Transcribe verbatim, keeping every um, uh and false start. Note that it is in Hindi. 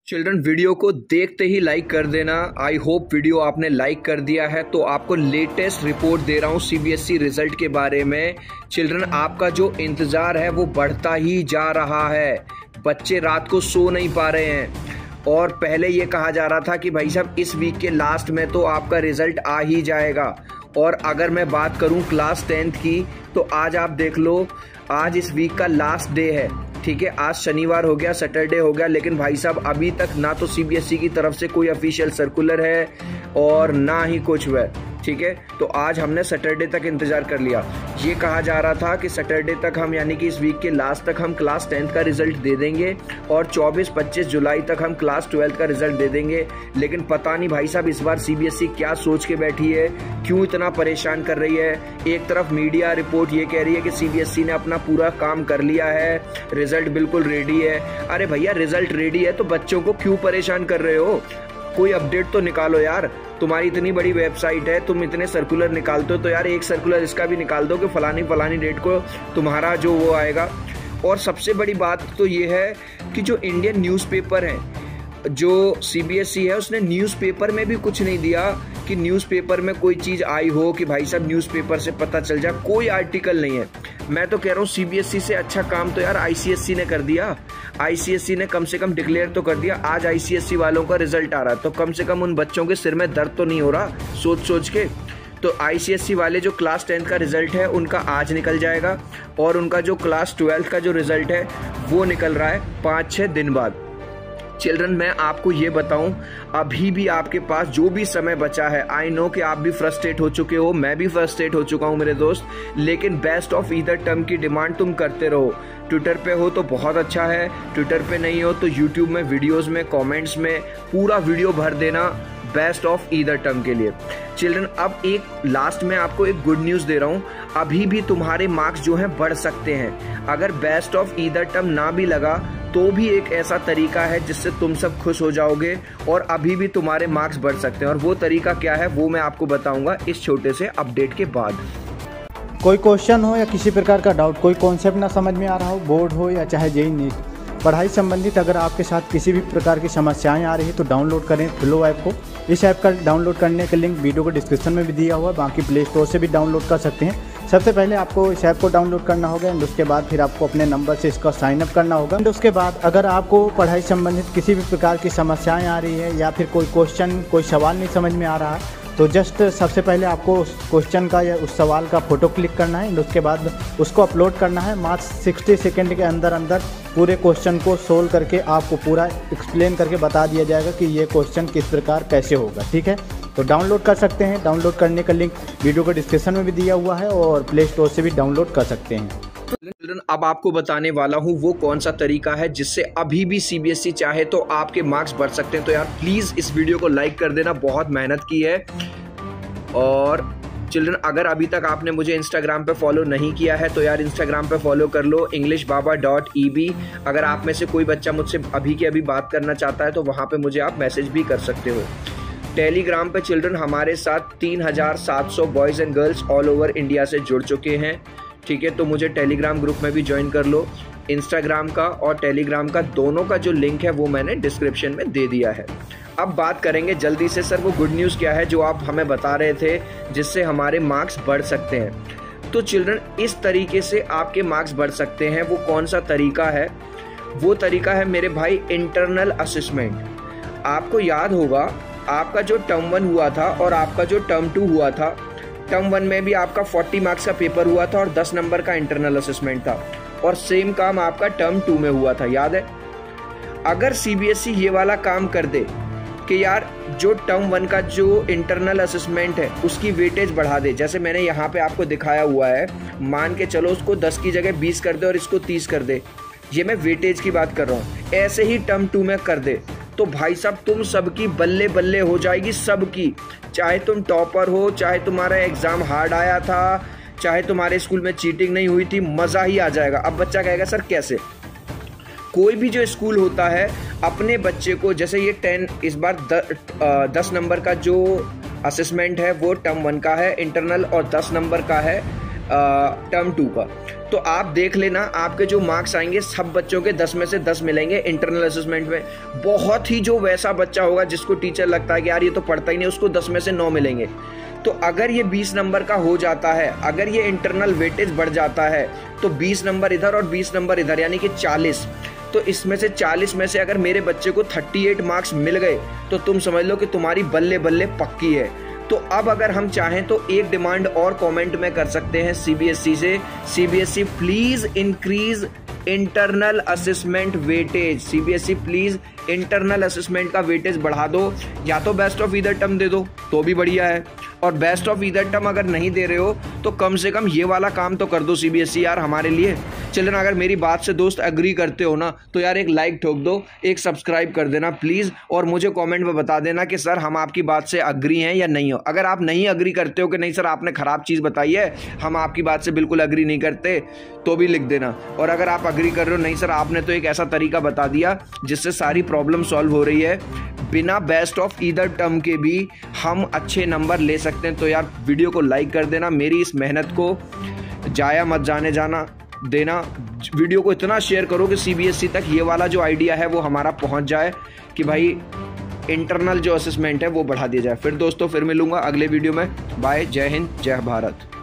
चिल्ड्रन, वीडियो को देखते ही लाइक कर देना। आई होप वीडियो आपने लाइक कर दिया है। तो आपको लेटेस्ट रिपोर्ट दे रहा हूँ सीबीएसई रिजल्ट के बारे में। चिल्ड्रन, आपका जो इंतज़ार है वो बढ़ता ही जा रहा है। बच्चे रात को सो नहीं पा रहे हैं और पहले ये कहा जा रहा था कि भाई साहब इस वीक के लास्ट में तो आपका रिजल्ट आ ही जाएगा। और अगर मैं बात करूं क्लास टेंथ की तो आज आप देख लो, आज इस वीक का लास्ट डे है। ठीक है, आज शनिवार हो गया, सैटरडे हो गया, लेकिन भाई साहब अभी तक ना तो सीबीएसई की तरफ से कोई ऑफिशियल सर्कुलर है और ना ही कुछ हुआ। ठीक है, तो आज हमने सैटरडे तक इंतजार कर लिया। ये कहा जा रहा था कि सैटरडे तक हम, यानी कि इस वीक के लास्ट तक हम क्लास टेंथ का रिजल्ट दे देंगे और चौबीस पच्चीस जुलाई तक हम क्लास ट्वेल्थ का रिजल्ट दे देंगे। लेकिन पता नहीं भाई साहब इस बार सीबीएसई क्या सोच के बैठी है, क्यों इतना परेशान कर रही है। एक तरफ मीडिया रिपोर्ट ये कह रही है कि सीबीएसई ने अपना पूरा काम कर लिया है, रिजल्ट बिल्कुल रेडी है। अरे भैया, रिजल्ट रेडी है तो बच्चों को क्यों परेशान कर रहे हो? कोई अपडेट तो निकालो यार। तुम्हारी इतनी बड़ी वेबसाइट है, तुम इतने सर्कुलर निकालते हो तो यार एक सर्कुलर इसका भी निकाल दो कि फलानी फलानी डेट को तुम्हारा जो वो आएगा। और सबसे बड़ी बात तो ये है कि जो इंडियन न्यूज़पेपर है, जो सीबीएसई है, उसने न्यूज़पेपर में भी कुछ नहीं दिया कि न्यूज़पेपर में कोई चीज़ आई हो कि भाई साहब न्यूज़पेपर से पता चल जाए। कोई आर्टिकल नहीं है। मैं तो कह रहा हूँ सीबीएसई से अच्छा काम तो यार आईसीएसई ने कर दिया। आईसीएसई ने कम से कम डिक्लेयर तो कर दिया। आज आईसीएसई वालों का रिजल्ट आ रहा है तो कम से कम उन बच्चों के सिर में दर्द तो नहीं हो रहा सोच सोच के। तो आईसीएसई वाले जो क्लास टेंथ का रिजल्ट है उनका आज निकल जाएगा और उनका जो क्लास ट्वेल्थ का जो रिजल्ट है वो निकल रहा है पाँच छः दिन बाद। चिल्ड्रन, मैं आपको ये बताऊं, अभी भी आपके पास जो भी समय बचा है, आई नो कि आप भी फ्रस्ट्रेट हो चुके हो, मैं भी फ्रस्ट्रेट हो चुका हूं मेरे दोस्त, लेकिन बेस्ट ऑफ ईदर टर्म की डिमांड तुम करते रहो। ट्विटर पे हो तो बहुत अच्छा है, ट्विटर पे नहीं हो तो यूट्यूब में वीडियोस में कमेंट्स में पूरा वीडियो भर देना बेस्ट ऑफ ईदर टर्म के लिए। चिल्ड्रन, अब एक लास्ट में आपको एक गुड न्यूज़ दे रहा हूँ, अभी भी तुम्हारे मार्क्स जो हैं बढ़ सकते हैं। अगर बेस्ट ऑफ ईदर टर्म ना भी लगा तो भी एक ऐसा तरीका है जिससे तुम सब खुश हो जाओगे और अभी भी तुम्हारे मार्क्स बढ़ सकते हैं। और वो तरीका क्या है वो मैं आपको बताऊंगा इस छोटे से अपडेट के बाद। कोई क्वेश्चन हो या किसी प्रकार का डाउट, कोई कॉन्सेप्ट ना समझ में आ रहा हो, बोर्ड हो या चाहे जेई नीट, पढ़ाई संबंधित अगर आपके साथ किसी भी प्रकार की समस्याएं आ रही है तो डाउनलोड करें फ्लो ऐप को। इस ऐप का डाउनलोड करने का लिंक वीडियो को डिस्क्रिप्शन में भी दिया हुआ है, बाकी प्ले स्टोर से भी डाउनलोड कर सकते हैं। सबसे पहले आपको इस ऐप को डाउनलोड करना होगा एंड उसके बाद फिर आपको अपने नंबर से इसका साइन अप करना होगा। एंड उसके बाद अगर आपको पढ़ाई संबंधित किसी भी प्रकार की समस्याएं आ रही है या फिर कोई क्वेश्चन, कोई सवाल नहीं समझ में आ रहा है तो जस्ट सबसे पहले आपको उस क्वेश्चन का या उस सवाल का फ़ोटो क्लिक करना है एंड उसके बाद उसको अपलोड करना है। मात्र सिक्सटी सेकेंड के अंदर अंदर पूरे क्वेश्चन को सोल्व करके आपको पूरा एक्सप्लेन करके बता दिया जाएगा कि ये क्वेश्चन किस प्रकार कैसे होगा। ठीक है, तो डाउनलोड कर सकते हैं। डाउनलोड करने का लिंक वीडियो को डिस्क्रिप्शन में भी दिया हुआ है और प्ले स्टोर से भी डाउनलोड कर सकते हैं। चिल्ड्रन, अब आपको बताने वाला हूँ वो कौन सा तरीका है जिससे अभी भी सीबीएसई चाहे तो आपके मार्क्स बढ़ सकते हैं। तो यार प्लीज़ इस वीडियो को लाइक कर देना, बहुत मेहनत की है। और चिल्ड्रन, अगर अभी तक आपने मुझे इंस्टाग्राम पे फॉलो नहीं किया है तो यार इंस्टाग्राम पे फॉलो कर लो, English Baba dot E B. अगर आप में से कोई बच्चा मुझसे अभी के अभी बात करना चाहता है तो वहाँ पे मुझे आप मैसेज भी कर सकते हो। टेलीग्राम पे चिल्ड्रन हमारे साथ तीन हज़ार सात सौ boys and girls all over India से जुड़ चुके हैं। ठीक है, तो मुझे टेलीग्राम ग्रुप में भी ज्वाइन कर लो। इंस्टाग्राम का और टेलीग्राम का दोनों का जो लिंक है वो मैंने डिस्क्रिप्शन में दे दिया है। अब बात करेंगे जल्दी से, सर वो गुड न्यूज़ क्या है जो आप हमें बता रहे थे जिससे हमारे मार्क्स बढ़ सकते हैं। तो चिल्ड्रन, इस तरीके से आपके मार्क्स बढ़ सकते हैं। वो कौन सा तरीका है? वो तरीका है मेरे भाई इंटरनल असेसमेंट। आपको याद होगा आपका जो टर्म वन हुआ था और आपका जो टर्म टू हुआ था, टर्म वन में भी आपका चालीस मार्क्स का पेपर हुआ था और दस नंबर का इंटरनल असेसमेंट था और सेम काम आपका टर्म टू में हुआ था, याद है? अगर सीबीएसई ये वाला काम कर दे कि यार जो टर्म वन का जो इंटरनल असेसमेंट है उसकी वेटेज बढ़ा दे, जैसे मैंने यहाँ पे आपको दिखाया हुआ है, मान के चलो उसको दस की जगह बीस कर दे और इसको तीस कर दे, ये मैं वेटेज की बात कर रहा हूँ, ऐसे ही टर्म टू में कर दे तो भाई साहब तुम सबकी बल्ले बल्ले हो जाएगी, सबकी। चाहे तुम टॉपर हो, चाहे तुम्हारा एग्ज़ाम हार्ड आया था, चाहे तुम्हारे स्कूल में चीटिंग नहीं हुई थी, मज़ा ही आ जाएगा। अब बच्चा कहेगा सर कैसे? कोई भी जो स्कूल होता है अपने बच्चे को, जैसे ये टेन इस बार द, आ, दस नंबर का जो असेसमेंट है वो टर्म वन का है इंटरनल और दस नंबर का है टर्म टू का। तो आप देख लेना, आपके जो मार्क्स आएंगे सब बच्चों के दस में से दस मिलेंगे इंटरनल असेसमेंट में। बहुत ही जो वैसा बच्चा होगा जिसको टीचर लगता है कि यार ये तो पढ़ता ही नहीं, उसको दस में से नौ मिलेंगे। तो अगर ये बीस नंबर का हो जाता है, अगर ये इंटरनल वेटेज बढ़ जाता है, तो बीस नंबर इधर और बीस नंबर इधर, यानी कि चालीस। तो इसमें से चालीस में से अगर मेरे बच्चे को अड़तीस मार्क्स मिल गए तो तुम समझ लो कि तुम्हारी बल्ले बल्ले पक्की है। तो अब अगर हम चाहें तो एक डिमांड और कमेंट में कर सकते हैं सीबीएसई से, CBSE please increase internal assessment weightage. CBSE please internal assessment का वेटेज बढ़ा दो, या तो बेस्ट ऑफ ईदर टर्म दे दो तो भी बढ़िया है, और बेस्ट ऑफ ईदर टर्म अगर नहीं दे रहे हो तो कम से कम ये वाला काम तो कर दो सीबीएसई यार हमारे लिए। चिल्ड्रन, अगर मेरी बात से दोस्त एग्री करते हो ना तो यार एक लाइक ठोक दो, एक सब्सक्राइब कर देना प्लीज़, और मुझे कमेंट में बता देना कि सर हम आपकी बात से एग्री हैं या नहीं हो। अगर आप नहीं एग्री करते हो कि नहीं सर आपने ख़राब चीज़ बताई है, हम आपकी बात से बिल्कुल एग्री नहीं करते, तो भी लिख देना। और अगर आप एग्री कर रहे हो, नहीं सर आपने तो एक ऐसा तरीका बता दिया जिससे सारी प्रॉब्लम सॉल्व हो रही है, बिना बेस्ट ऑफ ईदर टर्म के भी हम अच्छे नंबर ले सकते हैं, तो यार वीडियो को लाइक कर देना। मेरी इस मेहनत को जाया मत जाने जाना देना। वीडियो को इतना शेयर करो कि सीबीएसई तक ये वाला जो आइडिया है वो हमारा पहुंच जाए कि भाई इंटरनल जो असेसमेंट है वो बढ़ा दिया जाए। फिर दोस्तों फिर मिलूंगा अगले वीडियो में। बाय, जय हिंद, जय भारत।